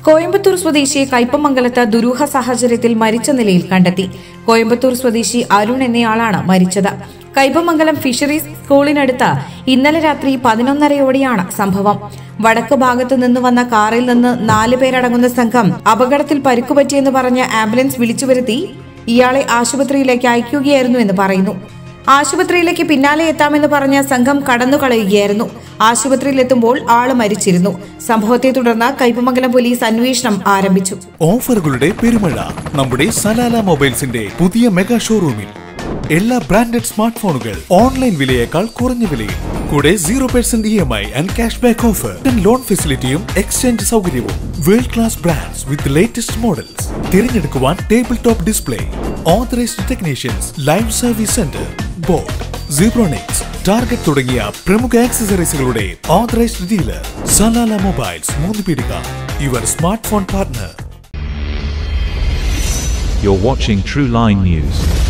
കോയമ്പത്തൂർ സ്വദേശിയെ കയ്പമംഗലത്ത് ദുരൂഹ സാഹചര്യത്തിൽ മരിച്ച നിലയിൽ കണ്ടെത്തി. കോയമ്പത്തൂർ സ്വദേശി അരുൺ എന്നയാളാണ് മരിച്ചത്. കയ്പമംഗലം ഫിഷറീസ് സ്കൂളിനടുത്ത് ഇന്നലെ രാത്രി 11:30ഓടെയാണ് സംഭവം. വടക്ക് ഭാഗത്തു നിന്ന് വന്ന കാറിൽ നിന്ന് 4 പേരടങ്ങുന്ന സംഘം അപകടത്തിൽ പരിക്കുപറ്റിയെന്ന് പറഞ്ഞ് ആംബുലൻസ് വിളിച്ചുവരുത്തി ഇയാളെ ആശുപത്രിയിലേക്ക് അയക്കുകയായിരുന്നുവെന്ന് പറയുന്നു. ആശുപത്രിയിലേക്ക് പിന്നാലെ എത്താമെന്ന് പറഞ്ഞ സംഘം കടന്നുകളയുകയായിരുന്നു. ആശുപത്രിയിലെത്തുമ്പോൾ ആള് മരിച്ചിരുന്നു. സംഭവത്തെ തുടർന്ന് കയ്പമംഗലം പോലീസ് അന്വേഷണം ആരംഭിച്ചു. ഓഫറുകളുടെ പെരുമഴ നമ്മുടെ സലാല മൊബൈൽസിന്റെ പുതിയ മെഗാ ഷോറൂമിൽ. എല്ലാ ബ്രാൻഡഡ് സ്മാർട്ട് ഫോണുകൾ ഓൺലൈൻ വിലയേക്കാൾ കുറഞ്ഞ വിലയിൽ. കൂടെ 0% EMI and cash back offer. Loan ഫെസിലിറ്റിയും എക്സ്ചേഞ്ച് സൗകര്യവും. World class brands with latest models. തിരഞ്ഞെടുക്കുവാൻ table top display, authorised technicians, live service centre, Boat, Zebronics, Target തുടങ്ങിയ പ്രമുഖ ആക്സസറീസുകളുടെ authorised dealer Salalah mobiles, Moonupeedika, your smart phone partner. You're watching True Line News.